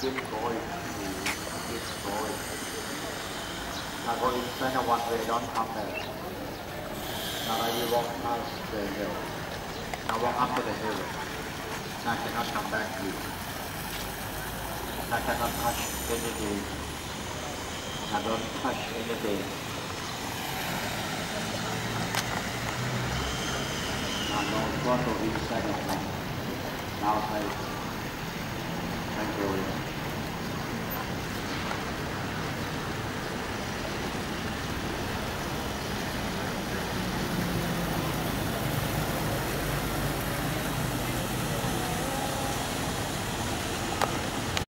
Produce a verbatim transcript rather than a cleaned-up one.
Keep going, please. Keep going. Now go inside of one way, don't come back. Now I will walk past the hill. Now walk up to the hill. Now I cannot come back, please. Now I cannot touch anything. Now don't touch anything. Now don't go to inside of one. Now say, thank you.